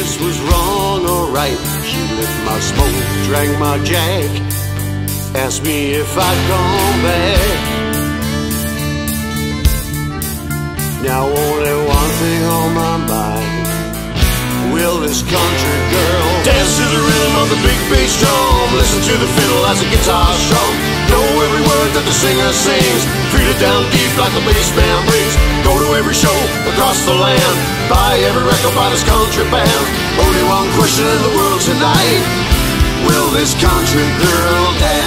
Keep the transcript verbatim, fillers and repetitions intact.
this was wrong or right. She lit my smoke, drank my jack, asked me if I'd come back. Now only one thing on my mind: will this country girl dance to the rhythm of the big bass drum? Listen to the fiddle as the guitar strum. Know every word that the singer sings. Feel it down deep like the bass man brings. Go to every show across the land. Buy every record by this country band. Only one question in the world tonight: will this country girl dance?